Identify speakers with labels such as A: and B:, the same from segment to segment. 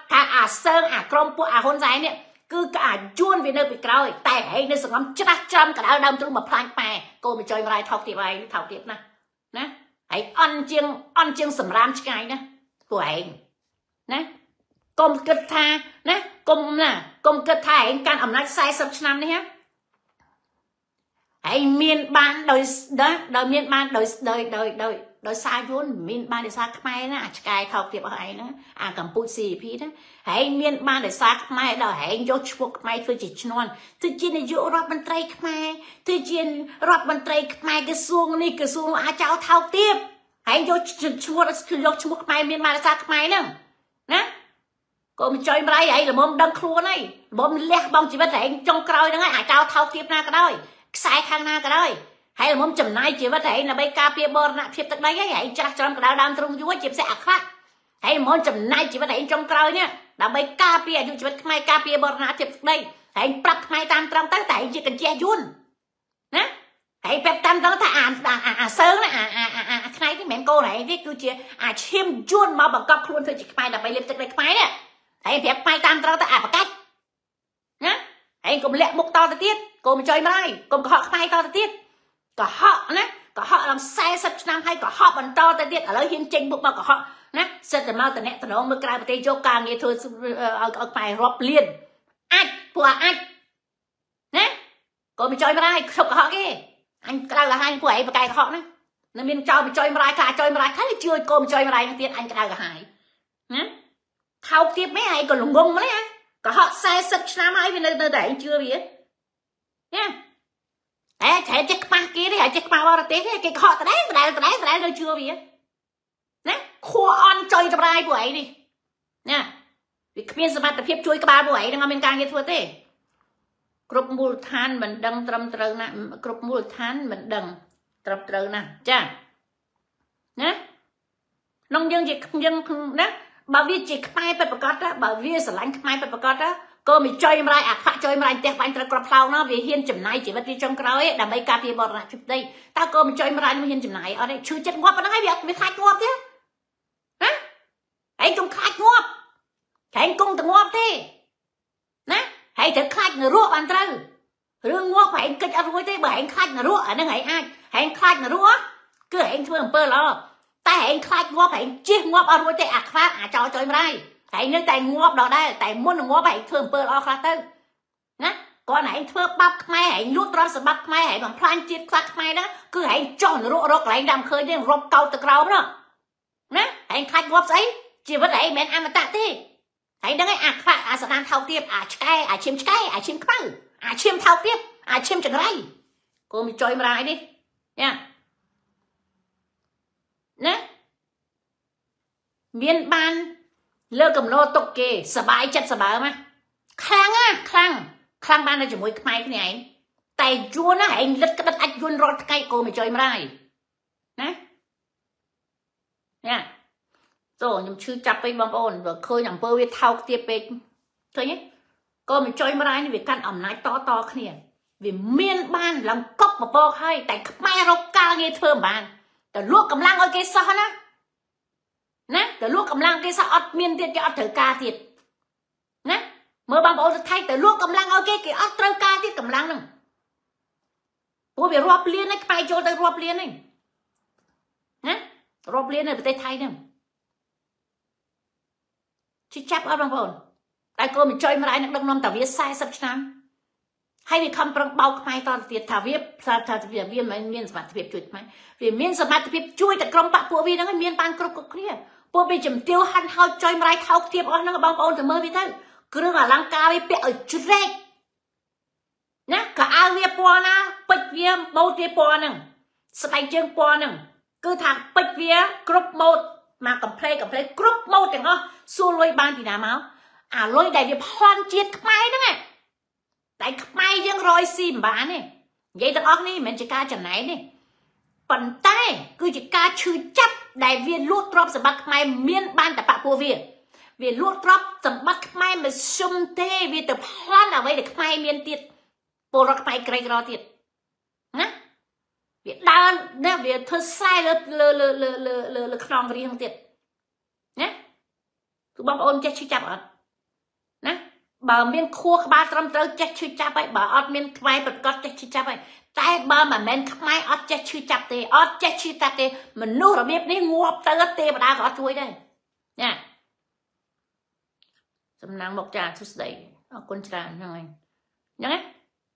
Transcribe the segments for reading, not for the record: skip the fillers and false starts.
A: thà sơn krom po hôn dài nè cứ cả chuôn vì nơi bị cào tại hay nơi sừng ngắm chắc trăm cả đau đâm trong một phanh pè cô mình chơi mai thọc tiệp này thọc tiệp nè hãy ăn chiêng sầm ram cái nè của anh nè công kết tha nè công kết tha anh can ẩm nát sai sập năm đấy ha hãy miền ban đời đó đời miền ban đời sai vốn miền ban đời sai khai nè cái thọc tiệp ở nữa cầm bút xì phí đó hãy miền ban đời sai khai đời hãy vô chuộc khai thôi chỉ non thôi chỉ là vô rập bàn tay khai thôi chỉ rập bàn tay khai cái xuông cháu thọc tiệp hãy vô chuộc khai miền ban đời sai khai nữa nè cô mình chơi mai ấy là mồm đâm khua này mồm lẹ bông chỉ biết để trong còi đó ngay cháu thọc tiệp na cái đôi sai khang na cái đôi hay là mồm chầm nay chỉ biết để là bay cà phê bò nè phê tắc đấy vậy chắc cho cái đam trung vui chụp sẽ khác hay mồm chầm nay chỉ biết để trong còi nhá là bay cà phê chỉ biết mai cà phê bò nè phê tắc đấy hay bắt mai tam trong tới tại chỉ cần che dùn nè hay phép tam trong ta sơn nè khai cái mẹ cô này viết cứ chia chim dùn mà bằng cọc luôn thôi chỉ mai là bay liệp tắc đấy mai nè hay phép mai tam trong ta bằng cách nhá hay cùng lẹ mục to tới tiết cô mình chơi mai cùng họ khai to tới tiết có họ nè có họ làm sai sập năm hay có họ bằng to tới tiết ở lấy hiên trình bục bao của họ nè sẽ từ mau từ nè từ nó mới cài bê cho càng nghe thôi ở bài rộp liền anh của anh nè cô mình chơi mai không có họ kia anh cài là hai của ấy và cài họ nè nên mình cho mình chơi mai khá là chưa cô mình chơi mai tiết anh cài là hai nè thao tiếp mấy ai còn lùng bông đấy á có họ sai sập năm hay vì nơi để anh chưa biết nha chạy chiếc ma kia đấy chiếc ma vào tiếng cái họ đấy nơi chưa biết nè khua on chơi cho ai buổi đi nha vì miền sầm tập hiệp chui cái ba buổi đang bên càng như thua thế group mul than mình đằng trầm trừ nè group mul than mình đằng trầm trừ nè cha nè nông dân chỉ dân nè bảo vi chỉ khai phải bật đó bảo vi sờ lạnh khai phải bật đó cô mình chơi mai chơi mai tẹt bánh tra cọp phao nó vì hiên chấm này chỉ vật đi trong cái ấy đầm bay cà phê bọt lại chụp đây ta cô mình chơi mai nó hiên chấm này ở đây chưa chết ngóp nó hay việc khai ngóp thế hả anh cũng khai ngóp anh cũng từng ngóp thế nè hãy thử khai người ruộng bàn trừ rương ngóp phải anh kích ăn ruồi thế bởi anh khai người ruộng ở đây anh khai người ruộng cứ anh thương bơ lo ta anh khai ngóp anh chiếc ngóp ăn ruồi thế phát cho chơi mai hãy nơi tại ngóp đó đây tại muốn ngóp hãy thường bơ lo khá tư nè con này anh thưa bắp mai hãy lút ra sờ bắp mai hãy bằng plan chiết khát mai đó cứ hãy chọn rộ rộ lại đam khơi đến rộp cao từ cao đó nè hãy khai ngóp ấy chỉ với đấy men ăn mà tạ thế hãy đang ấy sẽ đang thao tiếp chim khăn chim thao tiếp chim chẳng ray cô mình chơi mà đi nha nè miền ban lơ cầm lô tục kì sờ bãi chất sờ bờ mà khang ban là chỉ mỗi mai cái này tay chua nó hãy lật cái đất ách chua rót cây cô mình chơi mà nè nha rồi nhầm chưa chặt với bông ổn rồi khơi nhầm bơ với thao tiếp bên thôi nhé cô mình chơi mà vì căn ẩm nái to cái này vì miền ban làm cốc mà bò hay tại mai rau ca nghe thơm bànแต่ลวกกำลังเอาเกสรนะแต่ลวกกำลังเกสรอดเมียนเตียจะอดเถอกาติดนะเมื่อบางโอนไทยแต่ลวกกำลังเอาเกสอดเถอกาติดกำลังนึงพวกไปรอบเลี้ยนนะไปโจแต่รอบเลี้ยนนี่นะรอบเลี้ยนในประเทศไทยนึงชิจับเอาบางคนแต่ก็มีจอยมาได้นักดำน้ำแต่เวียใส่สับชั้นให้มีคำประเบาไม่ตอนเตียถาเวียเวียนมันเมียนสมัติเพียบจุดไหมเวียนเมียนสมัติเพียบช่วยแต่กรมปะปัววีนั่งเมียนปานกรุบกรุบเครียดปัวไปจมเตียวหันเท้าจอยมาได้เท้าเทียบอ่อนนั่งบางปอนแต่เมื่อวิทันเครื่องอลังการไปเปะจุดแรกนะกะอาเวียปอนะปิดเวียโมเตียปอหนึ่งสบายเจิงปอหนึ่งคือทางปิดเวียกรุบโมดมากับเพลกกรุบโมดแต่ก็สู้ลอยบานปีนาเมาลอยได้เวียพรเจียดไม้นั่นไงแต่ไม่ยังรอยซิมบ้านนี่ยัยตะออกนี่มันจะกล้าจะไหนนี่ปั่นใต้คือจะกล้าชื่อจับได้เวียนลวดตรอบสมบัติไม่เมียนบ้านแต่ปะปัวเวียนลวดตรอบสมบัติไม่มาซุ่มเทเวียนแต่พลันเอาไว้เด็กไม่เมียนติดปูรักไม่ไกลรอติดนะเวียนด้านเนี่ยเวียนเธอใส่เลคลองเรียงติดนะคือบางคนจะชื่อจับอ่ะណាបើមានខួរក្បាលត្រឹមត្រូវចេះឈឺចាប់ហើយបើអត់មានខ្មែរប្រកាសចេះឈឺចាប់ហើយតែបើមិនមែនខ្មែរអត់ចេះឈឺចាប់ទេអត់ចេះឈឺចាប់ទេមនុស្សរបៀបនេះងាប់ទៅទេវតាក៏អត់ជួយដែរណាសំណាងមកចាសួស្ដីអរគុណច្រើនហ្នឹងហើយហ្នឹងណា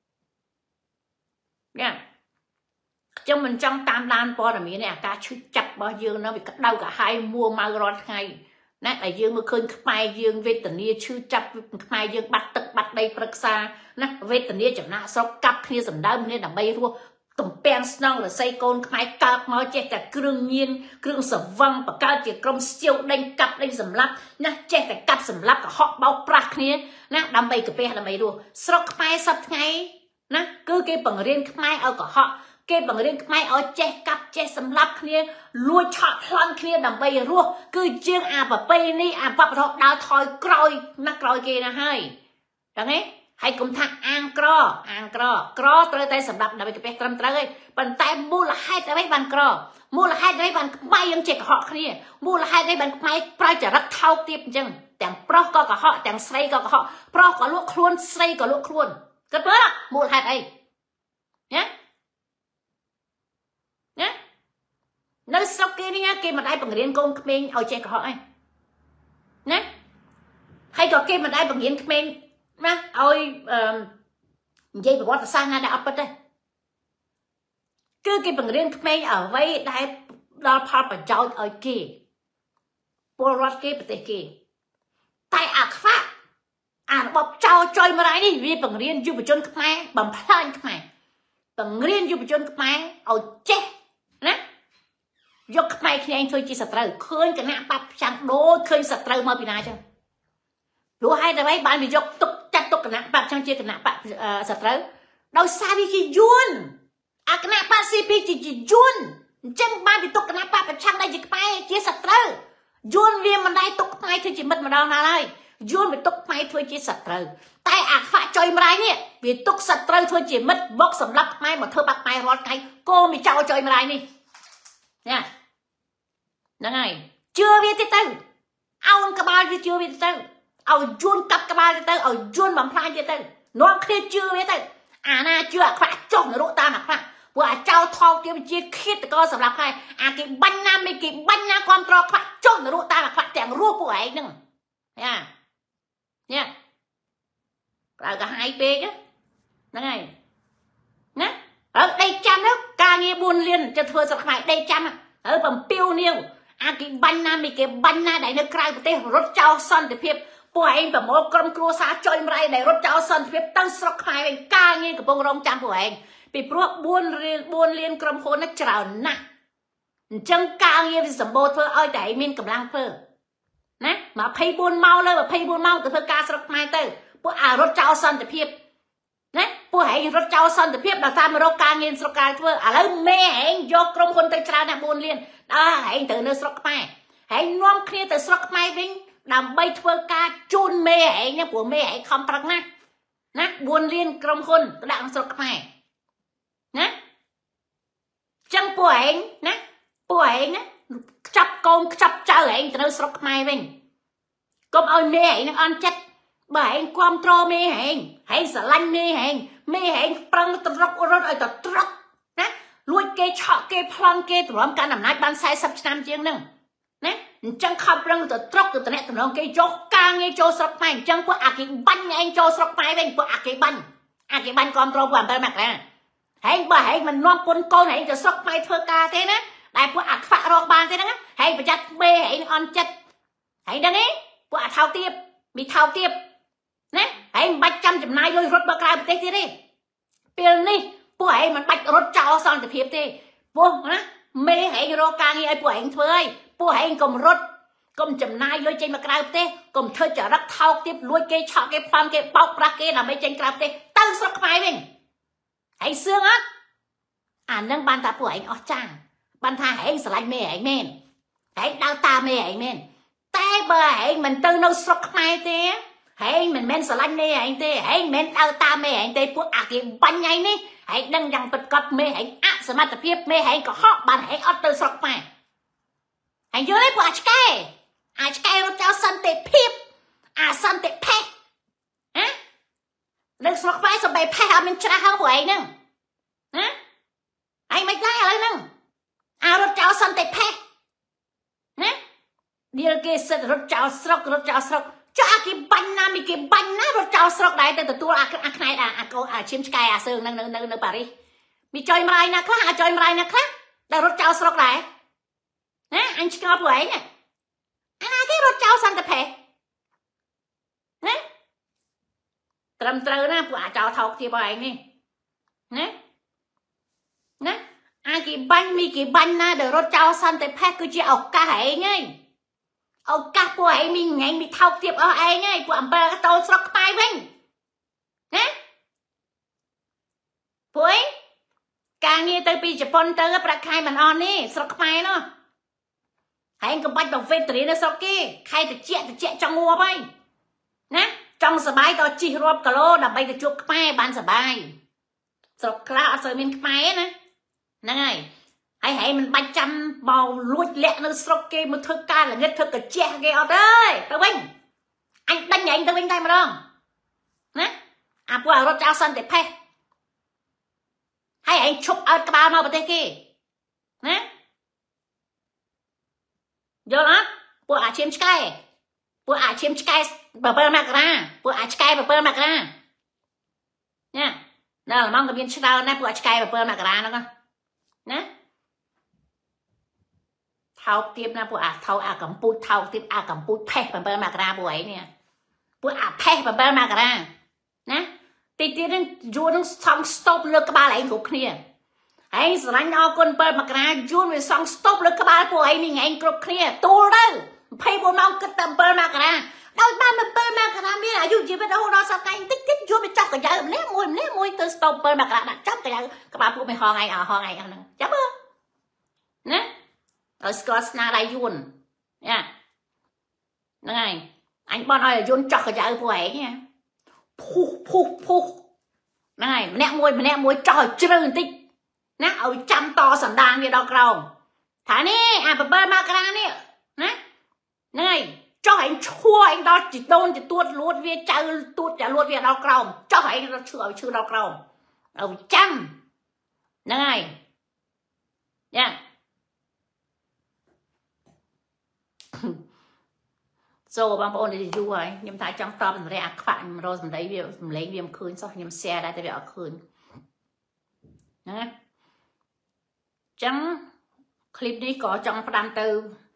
A: ខ្ញុំមិនចង់តាមដានព័ត៌មាននេះអាការឈឺចាប់របស់យើងនៅវាក្តៅក្រហាយមួម៉ៅរាល់ថ្ងៃណាតែយើងមើលឃើញខ្មែរយើងវេទនាឈឺចាប់ខ្មែរយើងបាត់ទឹកបាត់ដីប្រឹក្សាណាវេទនាចំណាក់ស្រុកកាប់គ្នាសម្ដើមគ្នាដើម្បីរស់ទំពាំងស្នងរស័យកូនខ្មែរកើតមកចេះតែគ្រឿងញៀនគ្រឿងសវឹងបង្កើតជាក្រុមស្ជៀវដេញកាប់ដេញសម្លាប់ណាចេះតែកាប់សម្លាប់កុហកបោកប្រាស់គ្នាណាដើម្បីកាពះដើម្បីរស់ស្រុកខ្មែរសប្តាហ៍ថ្ងៃណាគឺគេបង្រៀនខ្មែរឲ្យកុហកគេបង្រៀនខ្មែរឲ្យចេះកាប់ចេះសម្លាប់គ្នាលួចឆក់ប្លន់គ្នាដើម្បីរស់គឺជាងអាប្រពៃនេះអាបបរោដើរថយក្រោយណាក្រោយគេណាហើយដឹងទេហើយគុំថាអាងក្រត្រូវតែសម្រាប់ដើម្បីកាពះត្រឹមត្រូវឯងប៉ុន្តែមូលហេតុអ្វីបានក្រមូលហេតុអ្វីបានខ្មែរយើងចេះកុហកគ្នាមូលហេតុអ្វីបានខ្មែរប្រើចរិតថោកទាបអញ្ចឹងទាំងប្រុសក៏កុហកទាំងស្រីក៏កុហកប្រុសក៏លក់ខ្លួនស្រីក៏លក់ខ្លួនគិតមើលមូលហេតុអីណានៅស្រុកគេនេះគេមិនដែលបង្រៀនកូនក្មេងឲ្យចេះកុហកឯងណាហើយក៏គេមិនដែលបង្រៀនក្មេងណាឲ្យនិយាយប្រវត្តិសាស្ត្រណាដែលអត់ពិតទេគឺគេបង្រៀនក្មេងអ្វីដែលដល់ផលប្រយោជន៍ឲ្យគេពលរដ្ឋគេប្រទេសគេតែអាខ្វាក់អារបបចោលចុយមរ៉ៃនេះវាបង្រៀនយុវជនខ្មែរបំផ្លាញខ្មែរបង្រៀនយុវជនខ្មែរឲ្យចេះណាយកខ្មែរគ្នាឯងធ្វើជាសត្រូវឃើញគណៈបព្វចាំងដូចឃើញសត្រូវមកពីណាចឹងព្រោះហេតុអ្វីបានវាយកទុកចាត់ទុកគណៈបព្វចឹងជាគណៈបព្វសត្រូវដោយសារវាជាយួនអាគណៈបព្វ CP ជាយួនអញ្ចឹងបានវាទុកគណៈបព្វប្រឆាំងដែលជាខ្មែរជាសត្រូវយួនវាមិនដែលទុកខ្មែរធ្វើជាមិត្តម្ដងណាហើយយួនវាទុកខ្មែរធ្វើជាសត្រូវតែអាខ្វាក់ចុយម្រាយនេះវាទុកសត្រូវធ្វើជាមិត្តមកសម្រាប់ខ្មែរមកធ្វើបាក់ខ្មែររាល់ថ្ងៃគោមិនចោលចុយម្រាយនេះណាហ្នឹងហើយជឿវាទៅអោនក្បាលវាជឿវាទៅឲ្យយួនកាប់ក្បាលទៅឲ្យយួនបំផ្លាញទៅនាំគ្នាជឿវាទៅអាណាជឿអាខ្វាក់ចុះនរកតាមអាខ្វាក់ព្រោះអាចោថោកគេជាឃាតករសម្រាប់ខ្មែរអាគេបាញ់ណាមិនគេបាញ់ណាគ្រប់ត្រខ្វាក់ចុះនរកតាមអាខ្វាក់ទាំងរស់ពួកឯងហ្នឹងញ៉ាក្រៅកាហាយពេកហ្នឹងហើយណាហើយដេកចាំទៅការងារ4លានจะធ្វើស្រុកខ្មែរដេកចាំហើយបំពេវនាងអាគេបាញ់ណាមិនគេបាញ់ណាដែលនៅក្រៅប្រទេសរត់ចោលសន្តិភាពពួកឯងប្រមូលក្រុមគ្រួសារចុយម្រៃដែលរត់ចោលសន្តិភាពទៅស្រុកខ្មែរវិញការងារកំពុងរងចាំពួកឯងពីព្រោះ4លានក្រុមហ៊ុននេះច្រើនណាស់អញ្ចឹងការងារវាសម្បូរធ្វើឲ្យតែឯងមានកម្លាំងធ្វើណា24ម៉ោងលើ24ម៉ោងទៅធ្វើការស្រុកខ្មែរទៅពួកអារត់ចោលសន្តិភាពណាពួកឯងរត់ចោលសន្តិភាពដល់តាមរកការងារស្រុកការធ្វើឥឡូវមេឯងយកក្រុមហ៊ុនទៅច្រើនណាស់4លានដល់ឯងត្រូវនៅស្រុកខ្មែរឯងនាំគ្នាទៅស្រុកខ្មែរវិញដើម្បីធ្វើការជូនមេឯងណាព្រោះមេឯងខំប្រឹងណា4លានក្រុមហ៊ុនទៅដាក់ស្រុកខ្មែរណាចឹងពួកឯងណាខ្ចាប់កូនខ្ចាប់ចៅឯងទៅនៅស្រុកខ្មែរវិញកុំឲ្យមេឯងនឹងអន់ចិត្តបើឯងគ្រប់គ្រងមេឯងស្រឡាញ់មេឯងប្រឹងទៅរករត់ឲ្យទៅត្រកណាលួចគេឆក់គេប្លន់គេទ្រាំកាន់អំណាចបាន40ឆ្នាំជាងហ្នឹងណាអញ្ចឹងខំប្រឹងទៅត្រកទៅតំណែងគេយកការងារចូលស្រុកខ្មែរអញ្ចឹងពួកអាគេបាញ់ឯងចូលស្រុកខ្មែរវិញពួកអាគេបាញ់គ្រប់គ្រងពួក7មករាហើយបើឯងមិននាំគុណកូនឯងទៅស្រុកខ្មែរធ្វើការទេណាដែលពួកអាខ្វាក់រកបានទេហ្នឹងហើយប្រយ័ត្នមេឯងអន់ចិត្តហើយដឹងទេពួកអាថោកទៀបមីថោកទៀបណាឯងមិនបាច់ចាំចំណាយលុយរត់មកក្រៅប្រទេសទៀតទេពេលនេះពួកឯងមិនបាច់រត់ចោលសន្តិភាពទេព្រោះណាមេឯងរកការងារឲ្យពួកឯងធ្វើហើយពួកឯងកុំរត់កុំចំណាយលុយចេញមកក្រៅប្រទេសកុំធ្វើចរិតថោកទៀបលួចគេឆក់គេប្លន់គេបោកប្រាស់គេដើម្បីចេញក្រៅប្រទេសទៅស្រុកខ្មែរវិញហើយសឿងអត់អានឹងបានថាពួកឯងអស់ចាងបានថាឯងស្រឡាញ់មេឯងមែនឯងដើរតាមមេឯងមែនតែបើឯងមិនទៅនៅស្រុកខ្មែរទេឯងមិនមែនស្រឡាញ់មេឯងទេឯងមិនដើរតាមមេឯងទេពួកអាគេបាញ់ឯងនេះឯងដឹងយ៉ាងពិតប្រាកដមេឯងអសមត្ថភាពមេឯងកុហកបានឯងអត់ទៅស្រុកខ្មែរឯងយល់ទេពួកអាឆ្កែរត់ចោលសន្តិភាពអាសន្តិភេតិផេះអត់មានច្រាស់ហងពួកឯងហ្នឹងណាឯងមិនដែរឥឡូវហ្នឹងអារត់ចោលសន្តិផេះណាឌីលគេសិតរត់ចោលស្រុករត់ចោលស្រុកចុះអាគេបាញ់ណាមីគេបាញ់ណារត់ចោលស្រុកដែរទៅទទួលអាខ្នែអាកូនអាឈាមឆ្កែអាសើងនៅប៉ារីសមីចុយម្រាយណាខ្លះអាចុយម្រាយណាខ្លះដែលរត់ចោលស្រុកដែរណាអញឆ្ងល់ពួកឯងអាណាគេរត់ចោលសន្តិផេះណាត្រឹមត្រូវណាពួកអាចោលថោកទាបឯងនេះណាអាគេបាញ់មីគេបាញ់ណាដែលរត់ចោលសន្តិផេះគឺជាឱកាសឯងហើយឱកាសពួកឯងមីថ្ងៃមីថោកទាបអស់ឯងហើយពួកអំពើតូលស្រុកខ្មែរវិញណាពួកឯងការងារទៅពីជប៉ុនទៅប្រាក់ខែមិនអស់នេះស្រុកខ្មែរនោះហើយក៏បាច់មកវេតរីនៅស្រុកគេខែតិចចង់ងាប់ហើយណាចង់សបាយទៅជិះរាប់គីឡូដើម្បីទៅជួបខ្មែរបានសបាយស្រុកខ្លះអត់សូវមានខ្មែរណាហ្នឹងហើយហែងមិនបាច់ចាំបោលួចលាក់នៅស្រុកគេមកធ្វើការល្ងិតធ្វើកាជះគេអត់ទេទៅវិញអញដេញឯងទៅវិញតែម្ដងណាអាពួករត់ចោលសន្តិផេះហើយឯងឈប់អើតក្បាលមកប្រទេសគេណាយល់អត់ពួកអាឈាមឆ្កែពួកអាឈាមឆ្កែ7មករាពួកអាឆ្កែ7មករាណាដល់ហ្មងក៏មានឆ្លើយដែរពួកអាឆ្កែ7មករាហ្នឹងណាថោកទៀបណាពួកអាថោកអាកំពូចថោកទៀបអាកំពូចផេះ7មករាពួកឯងនេះពួកអាផេះ7មករាណាទីនឹងយួននឹងសង់ស្តុបលើក្បាលឯងគ្រប់គ្នាឯងស្រឡាញ់អរគុណ7មករាយួនវាសង់ស្តុបលើក្បាលពួកឯងនេះឯងគ្រប់គ្នាទូលទៅ24ម៉ោងគិតតែ7មករាដោយបាន7មករាមានអាយុជីវិតរហូតដល់សប្តាហ៍តិចយួនវាចាប់កញ្ចៅម្នាក់មួយទៅស្តុប7មករាដាក់ចាប់កញ្ចៅក្បាលពួកមិនហងឯងហ្នឹងចាប់មើលណាឲ្យស្គាល់ស្នាដៃយួនណាហ្នឹងហើយអញបន់ឲ្យយួនចោះកញ្ចៅពួកឯងភុះហ្នឹងហើយម្នាក់មួយចោះឲ្យជ្រៅបន្តិចណាឲ្យចាំតសណ្ដានវាដល់ក្រោមថានេះអា7មករានេះណាហ្នឹងហើយចោះឯងឈួរឯងដល់ជីដូនជាទួតលួតវាចៅទួតចាលួតវាដល់ក្រោមចោះឯងរត់ឈឺឲ្យឈឺដល់ក្រោមឲ្យចាំហ្នឹងហើយយ៉ាសូបងប្អូននេះយូរហើយខ្ញុំថាចង់តបសម្រាប់អាខ្វាក់ខ្ញុំរកសម្ដីវាសម្លេងវាមិនឃើញសោះខ្ញុំ share ដែរតែវាអត់ឃើញណាចឹងคลิปនេះក៏ចង់ផ្ដាំទៅ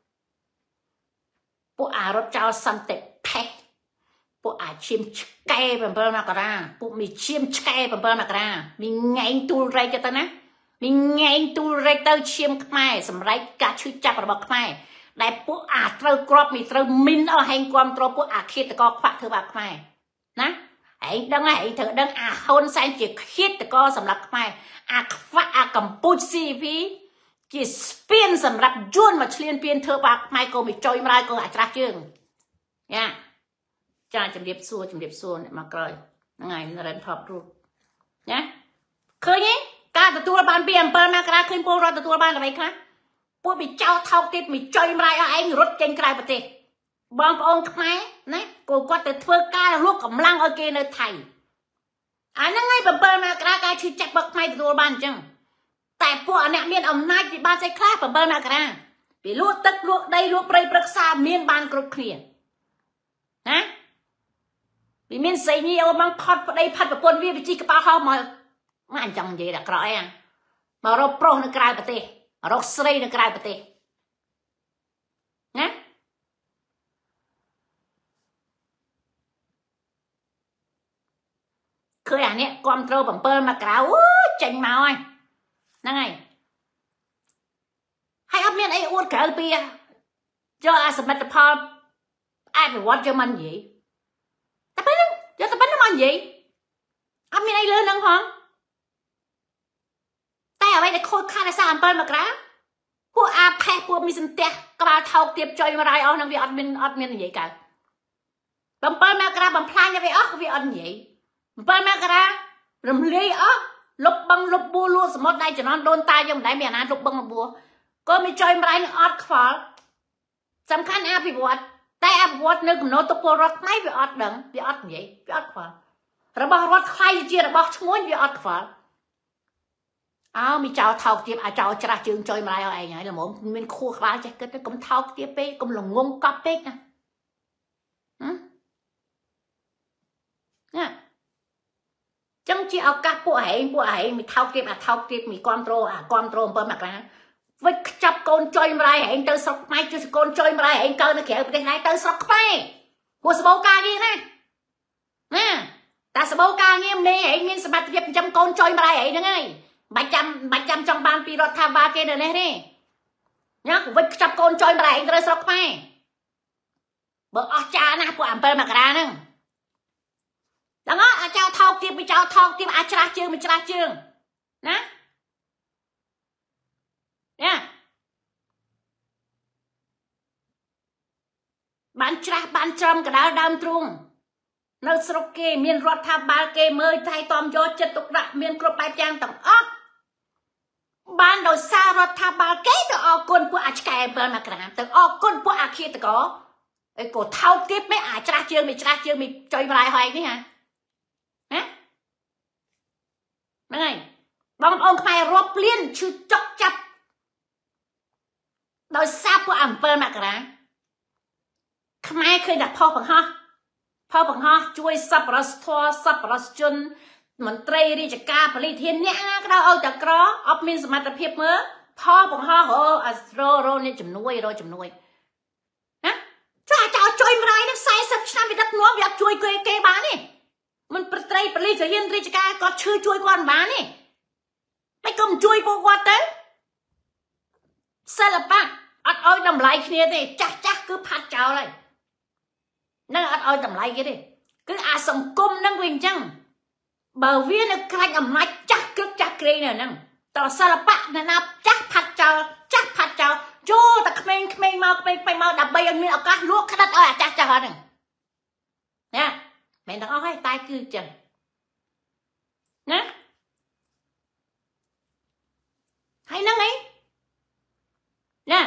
A: ពួកអារត់ចោលសន្តិផេះពួកអាឈាមឆ្កែ7មករាពួកមីឈាមឆ្កែ7មករាមីងែងទូលរែកទៅណាមីងែងទូលរែកទៅឈាមខ្មែរសម្រេចការឈឺចាប់របស់ខ្មែរដែលពួកអាត្រូវក្របមីត្រូវមីនអស់ហែងគ្រប់ត្រពួកអាឃាតកខ្វាក់ធ្វើបាបខ្មែរណាឯងដឹងហើយឯងត្រូវដឹងអាហ៊ុនសែនជាឃាតកសម្រាប់ខ្មែរអាខ្វាក់អាកម្ពុជា CV ជាស្ពានសម្រាប់យួនមកឈ្លានពានធ្វើបាបខ្មែរក៏មិនចុយម្ដាយក៏អាច្រាស់ជើងយ៉ាចាជំរាបសួរអ្នកមកក្រោយហ្នឹងហើយរិនថប់រូបណាឃើញទេការទទួលបានពី7មករាឃើញពលរដ្ឋទទួលបានអ្វីខ្លះពួកbịចោលថោកទៀតbịចុយម្ដាយអស់ឯងរត់ចេញក្រៅប្រទេសបងប្អូនខ្មែរណាគាត់ទៅធ្វើការលួចកម្លាំងឲ្យគេនៅថៃអាហ្នឹងហើយ7មករាការឈឺចាប់របស់ខ្មែរទទួលបានអញ្ចឹងតែពួកអ្នកមានអំណាចពីបានស្អីខ្លះ7មករាពីលួចទឹកលួចដីលួចព្រៃព្រឹក្សាមានបានគ្រប់គ្នាណាពីមានស្រីញីអូមកផត់ប្តីផាត់ប្រពន្ធវាជីកប៉ាល់ហោមកអញចង់និយាយដល់ក្រោយអាមករកប្រុសនៅក្រៅប្រទេសរកស្រីនៅក្រៅប្រទេសណាឃើញអានេះគ្រប់ត្រូល7មករាអូចេញមកហើយហ្នឹងហើយអត់មានអីអួតក្រៅពីយកអាសមិទ្ធផលអភិវឌ្ឍយកមិននិយាយតែពេលហ្នឹងយកតែប៉ុណ្្នឹងមកនិយាយអត់មានអីលើហ្នឹងផងតែអ្វីដែលខូចខាតដោយសារ7មករាពួកអាផេះពួកមីសន្ទះក្បាលថោកទៀបចុយម្ដាយអស់ហ្នឹងវាអត់មាននិយាយកើត7មករាបំផ្លាញវាអស់វាអត់និយាយ7មករារំលាយអស់លុបបឹងលុបបួលួសមុទ្រដៃចំណន់ដូនតាយើងមិនដែលមានអាណាលុបបឹងលុបបួក៏មានចុយម្ដាយនឹងអត់ខ្វល់សំខាន់អភិវឌ្ឍតែអភិវឌ្ឍនៅកំណត់ទៅពលរដ្ឋខ្មែរវាអត់ដឹងវាអត់និយាយវាអត់ខ្វល់របស់រដ្ឋខ្លាយជារបស់ឈ្មោះវាអត់ខ្វល់មីចៅថោកទៀតចៅច្រាស់ជើងចុយម្លាយឲ្យឯងហើយល្មមមានខួរក្បាលចេះគិតកុំថោកទៀតពេកកុំល្ងងកប់ពេកណាចឹងជាឱកាសពួកឯងមានថោកទៀតថោកទៀតមានគ្រប់ត្រូល7មករាវិចខ្ចាប់កូនចុយម្លាយឯងទៅស្រុកខ្មែរជួយកូនចុយម្លាយឯងកើនៅក្រៅប្រទេសដែរទៅស្រុកខ្មែរពួកសបោការងារណាតែសបោការងារមេឯងមានសមត្ថភាពចិញ្ចឹមកូនចុយម្លាយឯងហ្នឹងហើយបាច់ចាំចង់បានពីរដ្ឋាភិបាលគេនៅនេះទេណាវិចខ្ចាប់កូនចុយម្លាយឯងត្រូវស្រុកខ្មែរបើអស់ចាណាពួក7មករាហ្នឹងដល់ចៅថោកទៀតចៅថោកទៀតច្រាស់ជើងច្រាស់ជើងណាបានច្រាស់បានច្រំកដាលដើមទ្រូងនៅស្រុកគេមានរដ្ឋាភិបាលគេមើលថែទាំយកចិត្តទុកដាក់មានគ្រប់បែបយ៉ាងទាំងអស់បានដោយសាររដ្ឋាភិបាលគេទៅអរគុណពួកអាឆ្កែ7មករាទៅអរគុណពួកអាឃាតកអីក៏ថោកទៀតមិនច្រាស់ជើងមិនចុយម្លាយហើយនេះហ่าហ្នឹងហើយបងប្អូនខ្មែររាប់លានឈឺចុកចាប់ដោយសារពួក7មករាខ្មែរឃើញតែផុសបង្ហោះជួយសប្បុរសធម៌សប្បុរសជនមន្ត្រីរាជការប៉ូលីសធានអ្នកណាក៏ដោយឲ្យតែក្រអត់មានសមត្ថភាពមើលផុសបង្ហោះរនេះជំនួយណាចាចោលជួយម្ដាយនឹង40ឆ្នាំវាដឹកនាំវាអត់ជួយគេបានទេមិនប្រត្រីប៉ូលីសធានរាជការគាត់ឈឺជួយគាត់មិនបានទេតែកុំជួយពួកគាត់ទៅសិល្បៈអត់ឲ្យតម្លៃគ្នាទេចាស់គឺផាត់ចោលហើយនឹងអត់ឲ្យតម្លៃគេទេគឺអាសង្គមនឹងវាអញ្ចឹងបើវានៅខ្លាចអំណាចចាស់ក្រែងនៅហ្នឹងតសិល្បៈណាចាស់ផាត់ចោលចូលតែក្មេងមកដើម្បីឲ្យមានឱកាសលក់ក្តិតឲ្យអាចាស់ហ្នឹងណាមិនទាំងអស់ហើយតែគឺអញ្ចឹងណាហើយហ្នឹងឯងណា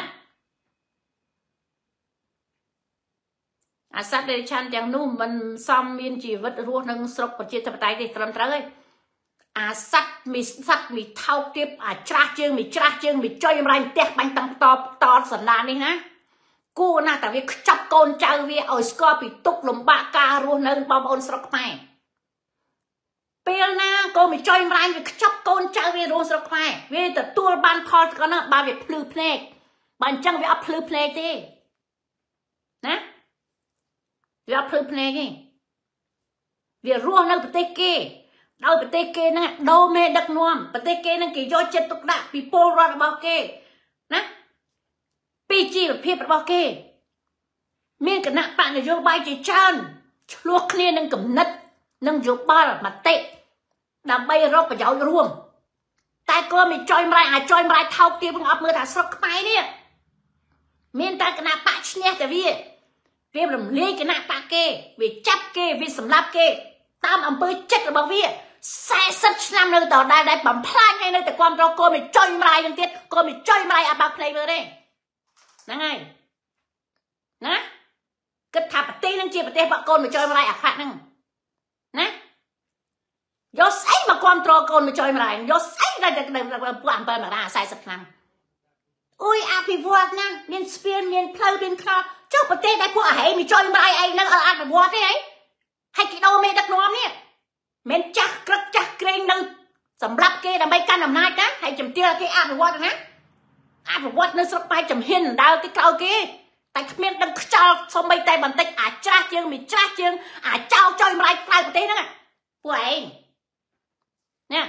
A: អាសត្វដេរឆានទាំងនោះមិនសមមានជីវិតរស់នឹងស្រុកប្រជាធិបតេយ្យទេត្រឹមត្រូវហើយអាសត្វមីថោកទៀតច្រាស់ជើងមីចុយម្រាញ់ផ្ទះបាញ់តាំងតសណ្ដាននេះណាគួរណាស់តែវាខ្ចាប់កូនចៅវាឲ្យស្គាល់ពីទុក្ខលំបាកការរស់នៅបងប្អូនស្រុកខ្មែរពេលណាកូនមីចុយម្រាញ់វាខ្ចាប់កូនចៅវារស់ស្រុកខ្មែរវាទទួលបានផលក៏ណាបើវាភ្លឺភ្នែកបើអញ្ចឹងវាអត់ភ្លឺភ្នែកទេណាវាអត់ភ្លឺភ្នែកទេវារស់នៅប្រទេសគេដោយប្រទេសគេហ្នឹងដូរមេដឹកនាំប្រទេសគេហ្នឹងគេយកចិត្តទុកដាក់ពីពលរដ្ឋរបស់គេណាពីជីវភាពរបស់គេមានគណៈបកនយោបាយជាច្រើនឆ្លោះគ្នានឹងគំនិតនឹងយោបល់មតិដើម្បីរកប្រយោជន៍រួមតែក៏មិនចុយម្រាយចុយម្រាយថោកទៀតនឹងអត់មើលថាស្រុកខ្មែរនេះមានតែគណៈបកឈ្នះតែវារំលាយគណៈបកគេវាចាប់គេវាសម្លាប់គេតាមអំពើចិត្តរបស់វា40ឆ្នាំនៅតដែលបំផ្លាញឲ្យនៅតែគ្រប់គ្រងកូនមិនចុយម្រាយនឹងទៀតកូនមិនចុយម្រាយអត់បើកភ្នែកមើលទេហ្នឹងហើយណាគិតថាប្រទេសនឹងជាប្រទេសរបស់កូនមិនចុយម្រាយអាខាត់ហ្នឹងណាយកស្អីមកគ្រប់គ្រងកូនមិនចុយម្រាយយកស្អីដល់ពួក7មករា40ឆ្នាំអុយអភិវឌ្ឍណាមានស្ពានមានផ្លូវមានខ្នល់ចុះប្រទេសដែលពួកអាហេមិនចុយម្រាយឯងនឹងអត់អភិវឌ្ឍទេហីហើយគេដូរមេដឹកនាំនេះមិនចាស់ក្រឹកចាស់ក្រែងនៅសម្រាប់គេដើម្បីកាន់អំណាចណាហើយជំទាវគេអភិវឌ្ឍណាអភិវឌ្ឍនៅស្រុកខ្មែរចំហ៊ានដើរគេក្រោយគេតែគ្មានដឹងខ្ចោលសំបីតែបន្តិចច្រាស់ជើងមិនច្រាស់ជើងចោលចុយម្រាយក្រៅប្រទេសហ្នឹងពួកឯងណា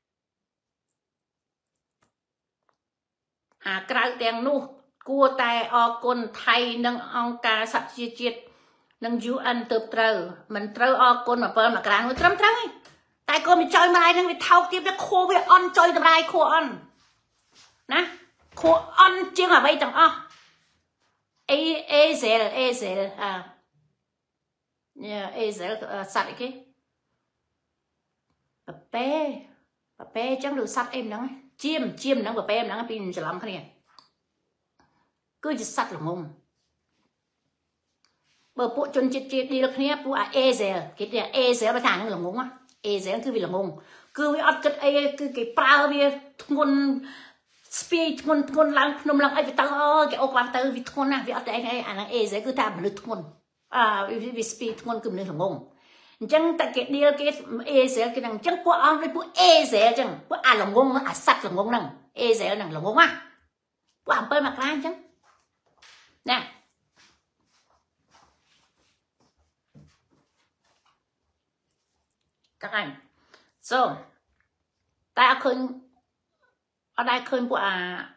A: ក្រៅទាំងនោះគួរតែអរគុណថៃនិងអង្គការសហជីវជាតិនិង UN ទៅត្រូវមិនត្រូវអរគុណ7មករានោះត្រឹមត្រូវឯងតែក៏មិនចុយម្រាយនឹងវាថោកទៀតវាខួរវាអន់ចុយតម្រាយខួរអន់ណាខួរអន់ជាងអ្វីទាំងអស់អេហ្សេលសត្វអីគេប៉ប៉េអញ្ចឹងឬសត្វអីមិនដឹងជាមហ្នឹងប៉ប៉េមិនដឹងពីច្រឡំគ្នាគឺជាសត្វល្ងង bờ bộ chôn chết đi được kia bộ e dễ cái này e dễ mà thằng là ngông á e dễ cứ vì là ngông cứ vì ăn cái e cứ cái prao vì thôn speed thôn nông lăng ai vì tao cái ốc làm tao vì thôn à vì ăn cái anh e dễ cứ tham được thôn vì speed thôn cứ mình là ngông chẳng tại cái điều cái e dễ cái năng chẳng qua ăn với e dễ chẳng qua là ngông sắt là ngông năng e dễ năng là ngông á qua ăn bơi mặc lan chẳng nè các anh so ta khơi ở đây khơi của